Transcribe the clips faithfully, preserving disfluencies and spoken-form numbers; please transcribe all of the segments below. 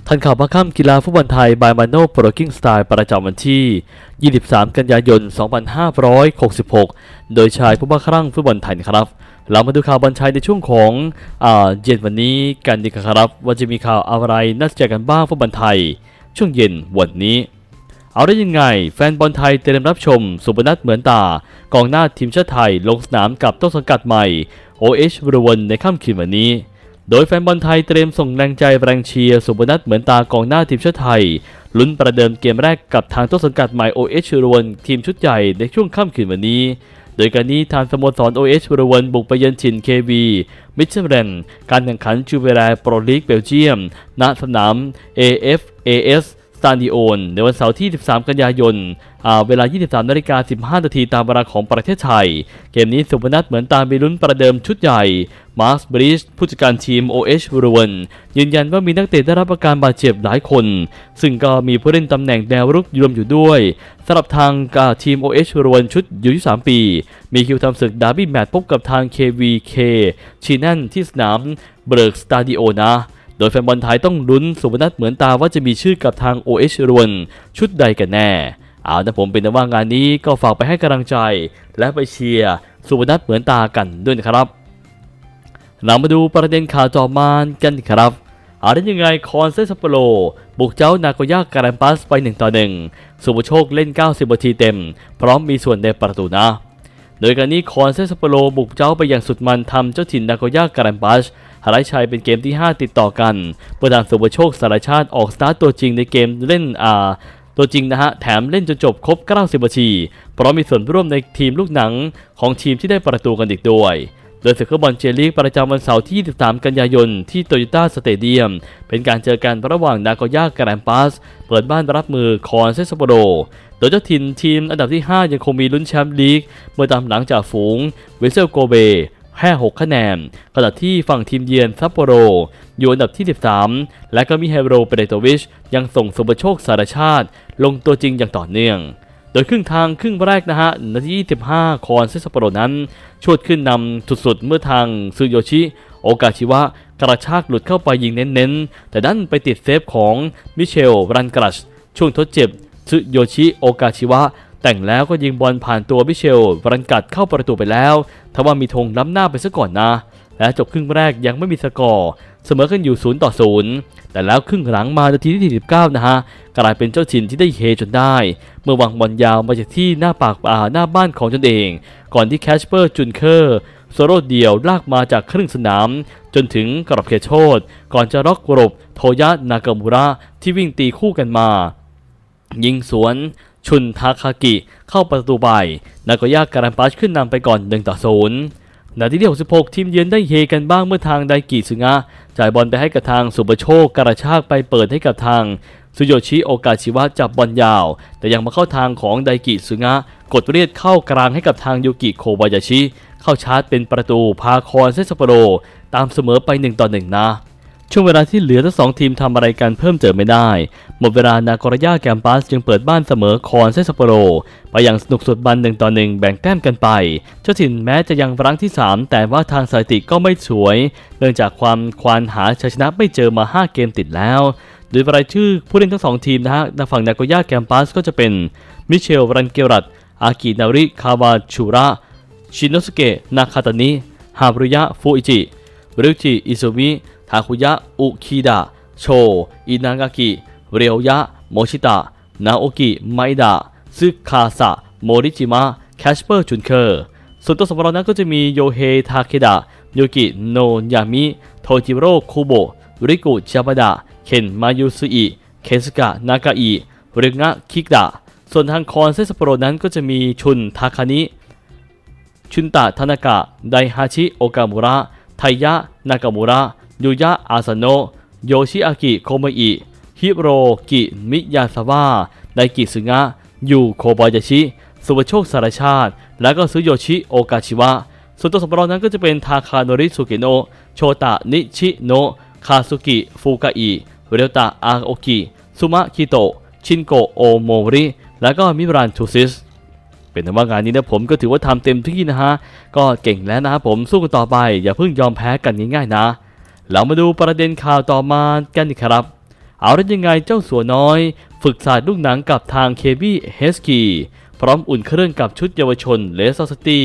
ทันข่าวพักค่ำกีฬาฟุตบอลไทยบายมาโน่โปรกิ้งสไตล์ประจำวันที่ยี่สิบสามกันยายนสองพันห้าร้อยหกสิบหกโดยชายผู้บ้าคลั่งฟุตบอลไทยครับเรามาดูข่าวบอลชายในช่วงของอ่าเย็นวันนี้กันดีครับว่าจะมีข่าวอะไรน่าสนใจกันบ้างฟุตบอลไทยช่วงเย็นวันนี้เอาได้ยังไงแฟนบอลไทยเตรียมรับชมสุพนัทเหมือนตากองหน้าทีมชาติไทยลงสนามกับต้นสังกัดใหม่ โอ เอช บุรวนในค่ำคืนวันนี้โดยแฟนบอลไทยเตรียมส่งแรงใจแรงเชียร์สุพนัทเหมือนตากองหน้าทีมชาติไทยลุ้นประเดิมเกมแรกกับทางต้นสังกัดใหม่ โอ เอช บุรวนทีมชุดใหญ่ในช่วงค่ำคืนวันนี้โดยการนี้ทางสโมสร โอ เอช บุรวนบุกไปเยือนถิ่น เค วี มิชเรนการแข่งขันจูเวแลโปรลีกเบลเยียมณสนาม เอ เอฟ เอ เอสสตาดิโอนในวันเสาร์ที่สิบสามกันยายนเวลา ยี่สิบสามนาฬิกาสิบห้านาทีตามเวลาของประเทศไทยเกมนี้สุพนัทเหมือนตามไปลุ้นประเดิมชุดใหญ่มาร์ค บริชผู้จัดการทีม โอ เอช บุรวนยืนยันว่ามีนักเตะได้รับอาการบาดเจ็บหลายคนซึ่งก็มีผู้เล่นตำแหน่งแนวรุกรวมอยู่ด้วยสำหรับทางทีม โอ เอช บุรวนชุดอายุยี่สิบสามปีมีคิวทำศึกดาร์บี้แมตช์พบกับทาง เค วี เค ชีแนนที่สนามเบิร์กสตาดิโอนะโดยแฟนบอลไทยต้องลุ้นสุพนัทเหมือนตาว่าจะมีชื่อกับทาง โอ เอช รวนชุดใดกันแน่เอานะผมเป็นแต่ว่างานนี้ก็ฝากไปให้กำลังใจและไปเชียร์สุพนัทเหมือนตากันด้วยนะครับเรามาดูประเด็นข่าวต่อมากันครับเอาได้ยังไงคอนเซซัปโปโรบุกเจ้านาโกย่าการัมปัสไปหนึ่งต่อหนึ่งสุภโชคเล่นเก้าสิบนาทีเต็มพร้อมมีส่วนในประตูนะโดยการนี้คอนเซซัปโปโรบุกเจ้าไปอย่างสุดมันทำเจ้าถิ่นนาโกย่าการัมปัสหายชัยเป็นเกมที่ห้าติดต่อกันเมื่อทางสุภโชคสารชาติออกสตาร์ตตัวจริงในเกมเล่นอ่าตัวจริงนะฮะแถมเล่นจนจบครบเก้าสิบนาทีเพราะมีส่วนร่วมในทีมลูกหนังของทีมที่ได้ประตูกันอีกด้วยโดยศึกฟุตบอลเจลีกประจำวันเสาร์ที่ยี่สิบสามกันยายนที่โตโยต้าสเตเดียมเป็นการเจอกันระหว่างนาโกย่าการัมปัสเปิดบ้านรับมือคอนเซซัปโปโรโดยเจ้าถิ่นทีมอันดับที่ห้ายังคงมีลุ้นแชมป์ลีกเมื่อตามหลังจากฝูงเวเซลโกเบแค่หกคะแนนขณะที่ฝั่งทีมเยือนซัปโปโรอยู่อันดับที่สิบสามและก็มีเฮโรเปเรโตวิชยังส่งสุภโชคสารชาติลงตัวจริงอย่างต่อเนื่องโดยครึ่งทางครึ่งแรกนะฮะนาทีที่สิบห้าคอนเซซัปโปโรนั้นชวดขึ้นนำสุดๆเมื่อทางซึโยชิโอกาชิวะกระชากหลุดเข้าไปยิงเน้นๆแต่ดันไปติดเซฟของมิเชลรันกรัชช่วงทดเจ็บซึโยชิโอกาชิวะแต่งแล้วก็ยิงบอลผ่านตัวมิเชลรันกัดเข้าประตูไปแล้วทว่ามีธงล้ำหน้าไปซะก่อนนะและจบครึ่งแรกยังไม่มีสกอร์เสมอกันอยู่ศูนย์ต่อศูนย์แต่แล้วครึ่งหลังมานาทีที่สี่สิบเก้านะฮะกลายเป็นเจ้าถิ่นที่ได้เฮจนได้เมื่อวางบอลยาวมาจากที่หน้าปากอ่าหน้าบ้านของตนเองก่อนที่แคชเปอร์จุนเคอร์โซโล่เดียวลากมาจากครึ่งสนามจนถึงกรอบเขตโทษก่อนจะล็อกกรบโทยะนากามูระที่วิ่งตีคู่กันมายิงสวนชุนทาคากิเข้าประตูไปนาโกย่าการัมปัสขึ้นนำไปก่อนหนึ่งต่อศูนย์นาทีที่หกสิบหกทีมเยือนได้เฮกันบ้างเมื่อทางไดกิซึงะจ่ายบอลไปให้กับทางสุภโชคกระชากไปเปิดให้กับทางซุโยชิโอกาชิวะจับบอลยาวแต่ยังมาเข้าทางของไดกิซึงะกดเรียดเข้ากลางให้กับทางยูกิโคบายาชิเข้าชาร์จเป็นประตูพาคอนเซซัปโปโรตามเสมอไปหนึ่งต่อหนึ่งนะช่วงเวลาที่เหลือทั้งสองทีมทำอะไรกันเพิ่มเติมไม่ได้หมดเวลานาโกย่าแกมปัสจึงเปิดบ้านเสมอคอนเซซัปโปโรไปอย่างสนุกสุดบันหนึ่งต่อหนึ่งแบ่งแต้มกันไปเจ้าถิ่นแม้จะยังรั้งที่สามแต่ว่าทางสถิติก็ไม่สวยเนื่องจากความควานหาชัยชนะไม่เจอมาห้าเกมติดแล้วโดยรายชื่อผู้เล่นทั้งสองทีมนะฮะในฝั่งนาโกย่าแกมปัสก็จะเป็นมิเชลรันเกรัตอากินาริคาวาชูระชินโนสุเกะนาคาตานิฮาบรุยะฟูอิจิริวจิอิซุมิทาคุยะอุคิดะโชอินางากิเรียวยะโมชิตะนาโอกิไมดะซึคาสะโมริจิมะแคชเปอร์จุนเคอร์ส่วนตัวสำรองนั้นก็จะมีโยเฮทาเคดะโยกิโนยามิโทจิโร่คุโบะริกุจาบดะเคนมายุสุอิเคสกะนากาอิริงะคิกดะส่วนทางคอนเซซัปโปโรนั้นก็จะมีชุนทาคานิชุนตะทานากะไดฮาชิโอกามุระไทยะนากามุระยูยะอาซาโนะโยชิอากิโคเมอิฮิโรกิมิยาซาวะไดกิซึงะยูโคบายาชิสุภโชคสารชาติและก็ซึโยชิโอกาชิวะส่วนตัวสำรองนั้นก็จะเป็นทาคาโนริสุเกโนะโชตะนิชิโนะคาซุกิฟูกาอิเรียวตะอาโอกิซุมะคิโตะชินโกโอโมริและก็มิรันทูซิสเป็นว่างานนี้นะผมก็ถือว่าทำเต็มที่นะฮะก็เก่งแล้วนะครับผมสู้กันต่อไปอย่าเพิ่งยอมแพ้กันง่ายๆนะเรามาดูประเด็นข่าวต่อมากันครับเอาได้ยังไงเจ้าสัวน้อยฝึกศาสตร์ลูกหนังกับทางเคบี้เฮสกีพร้อมอุ่นเครื่องกับชุดเยาวชนเลสเตอร์ซิตี้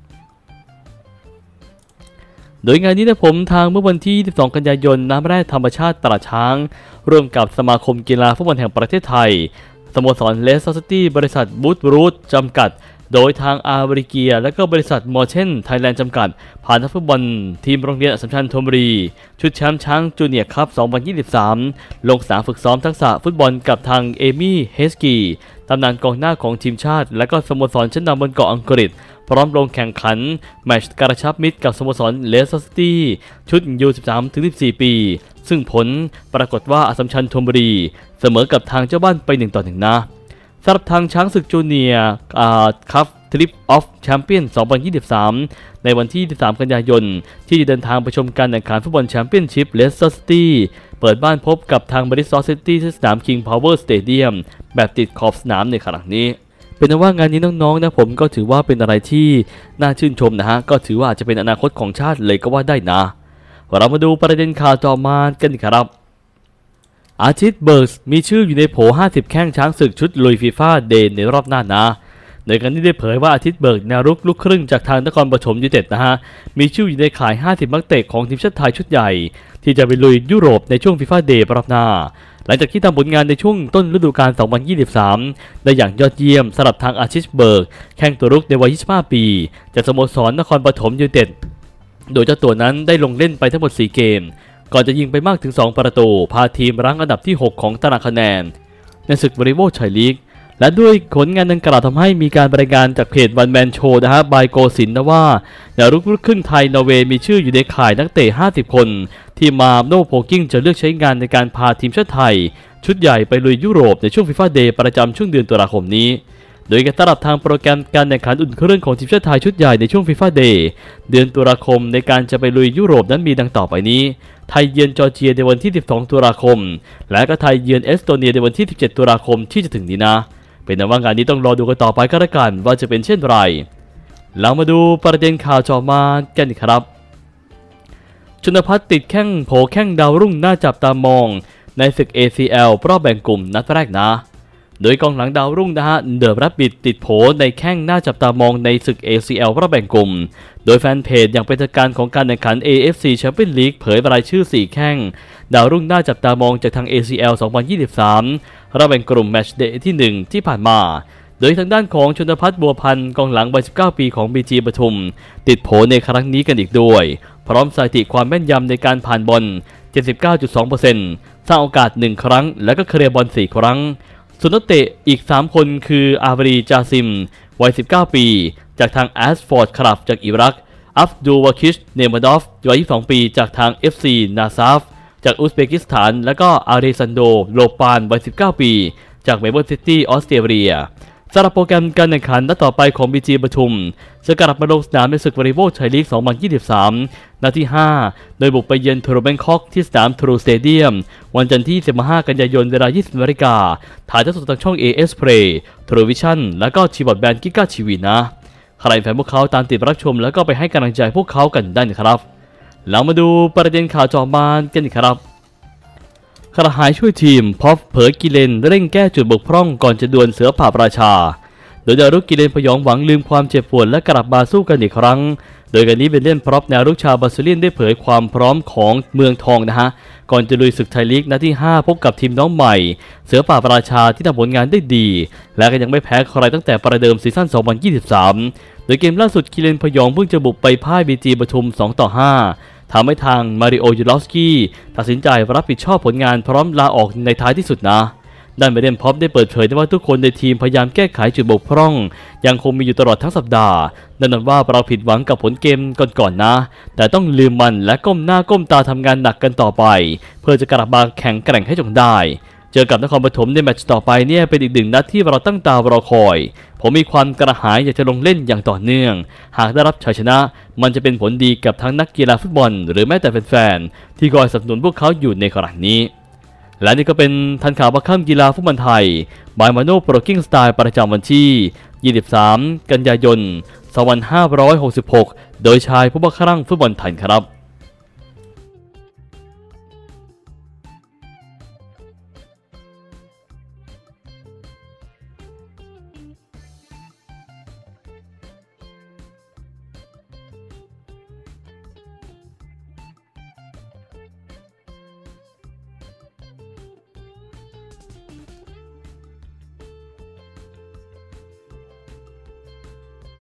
โดยงานนี้นะผมทางเมื่อวันที่ยี่สิบสองกันยายนน้ำแร่ธรรมชาติตราช้างร่วมกับสมาคมกีฬาฟุตบอลแห่งประเทศไทยสโมสรเลสเตอร์ซิตี้บริษัทบูธรูทจำกัดโดยทางอาร์บริเกียและก็บริษัทมอร์เชนไทยแลนด์จำกัดผ่านนักฟุตบอลทีมโรงเรียนอัสสัมชัญธนบุรีชุดแชมป์ช้างจูเนียร์คัพสองพันยี่สิบสามลงสนามฝึกซ้อมทักษะฟุตบอลกับทางเอมี่เฮสกีตำนานกองหน้าของทีมชาติและก็สโมสรชั้นนำบนเกาะอังกฤษพร้อมลงแข่งขันแมตช์กระชับมิตรกับสโมสรเลสเตอร์ซิตี้ชุด ยู สิบสามถึงสิบสี่ ปีซึ่งผลปรากฏว่าอัสสัมชัญธนบุรีเสมอกับทางเจ้าบ้านไปหนึ่งต่อหนึ่งนะสำหรับทางช้างศึกจูเนียร์คัพทริปออฟแชมเปี้ยนสองพันยี่สิบสามในวันที่ยี่สิบสามกันยายนที่จะเดินทางไปชมการแข่งขันฟุตบอลแชมเปี้ยนชิพเลสเตอร์ซิตี้เปิดบ้านพบกับทางบริสตอลซิตี้ที่สนามคิงพาวเวอร์สเตเดียมแบบติดขอบสนามในขณะนี้เป็นว่างานนี้น้องๆนะผมก็ถือว่าเป็นอะไรที่น่าชื่นชมนะฮะก็ถือว่าอาจจะเป็นอนาคตของชาติเลยก็ว่าได้นะเรามาดูประเด็นข่าวต่อมากันครับอาทิตย์เบิร์กมีชื่ออยู่ในโผห้าสิบแข้งช้างศึกชุดลุยฟีฟ่าเดย์ในรอบหน้านะโดยการที่ได้เผยว่าอาทิตย์เบิร์กแนวรุกลูกครึ่งจากทางนครปฐมยูไนเต็ดนะฮะมีชื่ออยู่ในข่ายห้าสิบนักเตะของทีมชาติไทยชุดใหญ่ที่จะไปลุยยุโรปในช่วงฟีฟ่าเดย์รอบหน้าหลังจากที่ทำผลงานในช่วงต้นฤดูกาลสองพันยี่สิบสามได้อย่างยอดเยี่ยมสำหรับทางอาทิตย์เบิร์กแข้งตัวรุกในวัยยี่สิบห้าปีจากสโมสรนครปฐมยูไนเต็ดโดยเจ้าตัวนั้นได้ลงเล่นไปทั้งหมดสี่เกมก่อนจะยิงไปมากถึงสองประตูพาทีมรั้งอันดับที่หกของตารางคะแนนในศึกวอลเลย์บอลชายลีกและด้วยผลงานดังกล่าวทำให้มีการรายงานจากเพจวันแมนโชว์นะฮะบายโกสินนะว่าแนวรุกลูกครึ่งไทยนอร์เวย์มีชื่ออยู่ในข่ายนักเตะห้าสิบคนที่มาโนโพกิ้งจะเลือกใช้งานในการพาทีมชาติไทยชุดใหญ่ไปลุยยุโรปในช่วงฟีฟ่าเดย์ประจำช่วงเดือนตุลาคมนี้โดยการตลับทางโปรแกรมการแข่งขันอุ่นเครื่องของทีมชาติไทยชุดใหญ่ในช่วงฟีฟ่าเดย์เดือนตุลาคมในการจะไปลุยยุโรปนั้นมีดังต่อไปนี้ไทยเยือนจอร์เจียในวันที่สิบสองตุลาคมและก็ไทยเยือนเอสโตเนียในวันที่สิบเจ็ดตุลาคมที่จะถึงนี้นะเป็นว่างานนี้ต้องรอดูกันต่อไปก็แล้วกันว่าจะเป็นเช่นไรเรามาดูประเด็นข่าวต่อมากันครับชนภัทรติดแข้งโผแข้งดาวรุ่งน่าจับตามองในศึก เอ ซี แอล รอบแบ่งกลุ่มนัดแรกนะโดยกองหลังดาวรุ่งนะฮะเดอะแรบบิทติดโผในแข้งน่าจับตามองในศึก เอ ซี แอล รอบแบ่งกลุ่มโดยแฟนเพจอย่างเป็นทางการของการแข่งขัน เอ เอฟ ซี Champions League เผยรายชื่อสี่แข้งดาวรุ่งน่าจับตามองจากทาง เอ ซี แอล สองพันยี่สิบสามรอบแบ่งกลุ่มแมตช์เดย์ที่หนึ่งที่ผ่านมาโดยทางด้านของชนภัทรบัวพันธ์กองหลังวัยสิบเก้าปีของ บี จี ปทุมติดโผในครั้งนี้กันอีกด้วยพร้อมสถิติความแม่นยำในการผ่านบอล เจ็ดสิบเก้าจุดสองเปอร์เซ็นต์ สร้างโอกาสหนึ่งครั้งและก็เคลียร์บอลสี่ครั้งส่วนนักเตะอีกสามคนคืออาบรีจาซิมวัยสิบเก้าปีจากทางแอสฟอร์ดคลับจากอิรักอัฟดูวาคิชเนมดอฟวัยยี่สิบสองปีจากทาง เอฟ ซี นาซาฟจากอุซเบกิสถานและก็อาเรซันโดโลปานวัยสิบเก้าปีจากเมลเบิร์นซิตี้ออสเตรเลียสำหรับโปรแกรมการแข่งขันนัดต่อไปของ บี จี ปทุมจะกลับมาลงสนามในศึกวอลเลย์บอลชายลีกสองพันยี่สิบสามนัดที่ห้าโดยบุกไปเยือนทูโรแบงคอกที่สนามทรูสเตเดียมวันจันทร์ที่สิบห้ากันยายนเวลายี่สิบนาฬิกาถ่ายทอดสดทางช่อง เอ เอส Play ทรูวิชั่นและก็ทีบอร์ดแบนด์กิก้าทีวีนะใครแฟนพวกเขาตามติดรับชมแล้วก็ไปให้กำลังใจพวกเขากันได้นะครับเรามาดูประเด็นข่าวจอมานกันครับกระหายช่วยทีมพอฟเผยกิเลนเร่งแก้จุดบกพร่องก่อนจะดวลเสือป่าราชาโดยดาวรุ่งกิเลนพยองหวังลืมความเจ็บปวดและกลับมาสู้กันอีกครั้งโดยการนี้เป็นเล่นพร็อพแนวรุกชาวบาซิเลียนได้เผยความพร้อมของเมืองทองนะฮะก่อนจะลุยศึกไทยลีกนัดที่ห้าพบกับทีมน้องใหม่เสือป่าราชาที่ทำผลงานได้ดีและก็ยังไม่แพ้ใครตั้งแต่ประเดิมซีซั่นสองพันยี่สิบสามโดยเกมล่าสุดกิเลนพยองเพิ่งจะบุกไปพ่าย บี จี ปทุมสองต่อห้าทำให้ทางมาริโอยูลอฟสกี้ตัดสินใจรับผิดชอบผลงานพร้อมลาออกในท้ายที่สุดนะด้านเบเดนพ็อปได้เปิดเผยว่าทุกคนในทีมพยายามแก้ไขจุดบกพร่องยังคงมีอยู่ตลอดทั้งสัปดาห์นั่นว่าเราผิดหวังกับผลเกมก่อนๆนะแต่ต้องลืมมันและก้มหน้าก้มตาทำงานหนักกันต่อไปเพื่อจะกลับมาแข่งแกร่งให้จงได้เจอกับนครปฐมในแมตช์ต่อไปเนี่ยเป็นอีกหนึ่งนัดที่เราตั้งตารอคอยผมมีความกระหายอยากจะลงเล่นอย่างต่อเนื่องหากได้รับชัยชนะมันจะเป็นผลดีกับทั้งนักกีฬาฟุตบอลหรือแม้แต่แฟนๆที่คอยสนับสนุนพวกเขาอยู่ในขณะนี้และนี่ก็เป็นทันข่าวบัคคัมกีฬาฟุตบอลไทยบายมาโนโปรกิ้งสไตล์ประจำวันที่ยี่สิบสามกันยายนสองพันห้าร้อยหกสิบหกโดยชายผู้บังคับฟุตบอลไทยครับ